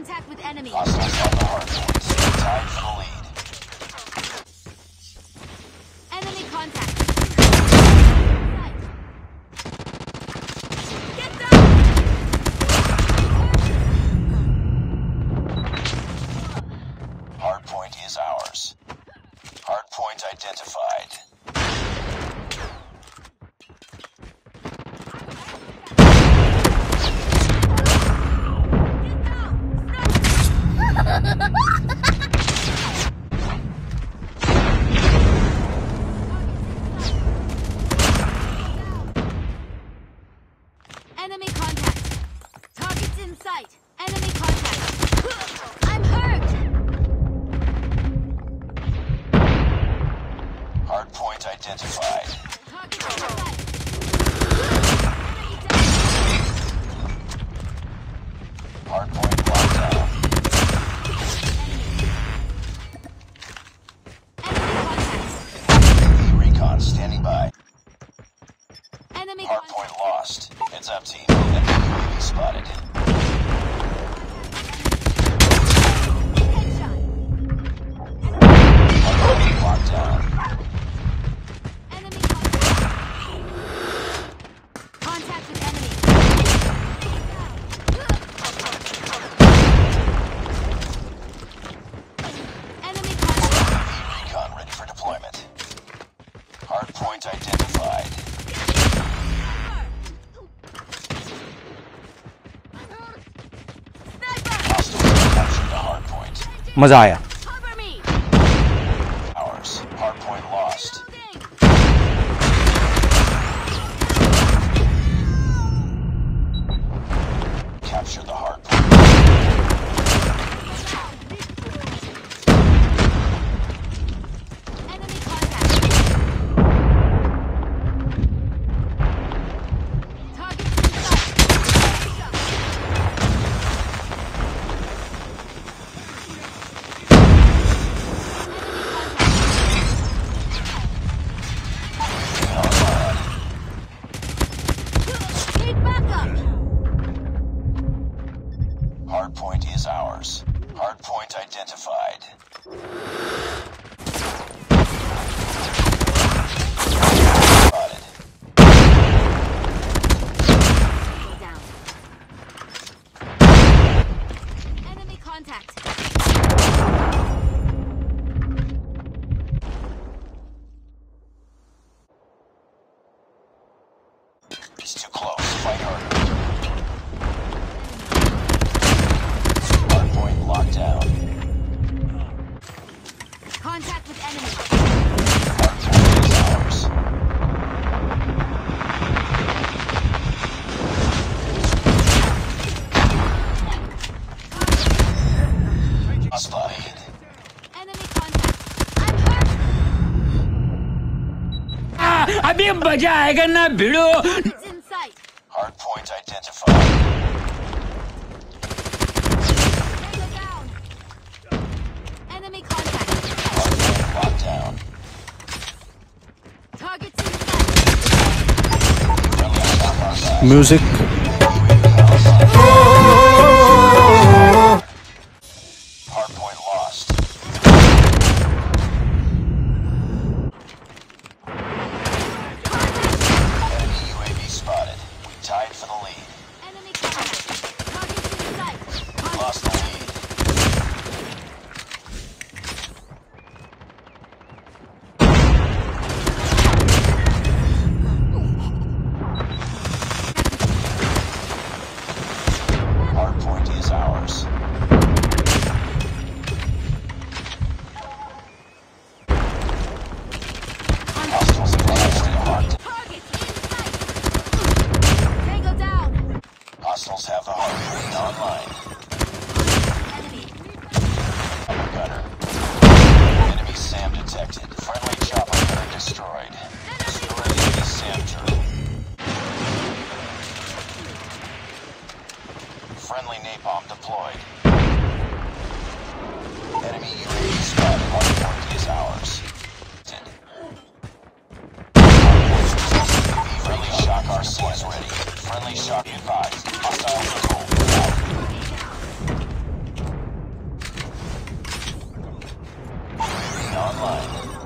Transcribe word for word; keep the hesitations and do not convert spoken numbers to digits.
Contact with enemy. Hostiles on the hard point. Tied for the lead. Enemy contact. Get down! Hard point is ours. Hard point identified. Enemy contact. Targets in sight. Enemy contact. I'm hurt. Hard point identified. Targets in sight. Hard point locked down. Enemy contact. Recon standing by. Enemy Hard contact. point lost. Heads up, team. Enemy U A V spotted. Headshot. Hard point locked down. Enemy contact. Contact with enemy. Enemy contact. Recon ready for deployment. Hard point identified. Hostiles have captured the hard point. मजा आया। Cover me. Ours. Hard point lost. Reloading. Capture the hard point. Enemy contact. Targets in sight. Need backup. Hard point is ours. Hard point identified. Spotted. Go down. Enemy contact. It's too close. Fight harder. Hard point locked down. Contact with enemy. Hard point is ours. Hostile hit. Enemy contact. I'm hurt. अभी मजा आएगा ना भिड़ो। Targets in sight. Hard point identified. Tango down. Enemy contact. Hard point locked down. Targets in sight. Friendly shot our side. Music. Hard point lost. Enemy U A V spotted. We tied for the lead. Enemy contact. Targets in sight. Lost the lead. Hard point is ours. Hostiles have captured the hard. Targets in sight. Tango down. Hostiles have the hard point online. Enemy. Chopper gunner. Enemy SAM detected. Friendly chopper gunner destroyed. Destroy enemy SAM turret. Friendly napalm deployed. Enemy U A V spotted. Hard point is ours. Friendly shock R C is ready. Friendly shock advised. Hostile control. line.